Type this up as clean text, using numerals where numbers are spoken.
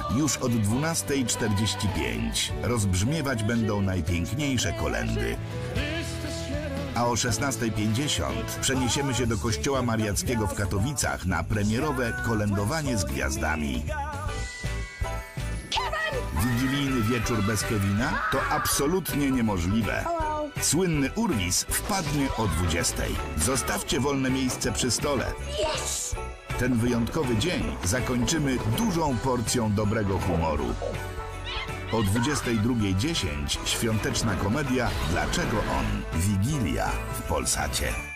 Już od 12:45 rozbrzmiewać będą najpiękniejsze kolędy. A o 16:50 przeniesiemy się do Kościoła Mariackiego w Katowicach na premierowe kolędowanie z gwiazdami. Wigilijny wieczór bez Kevina? To absolutnie niemożliwe. Słynny Urwis wpadnie o 20:00. Zostawcie wolne miejsce przy stole. Ten wyjątkowy dzień zakończymy dużą porcją dobrego humoru. O 22:10 świąteczna komedia Dlaczego on? Wigilia w Polsacie.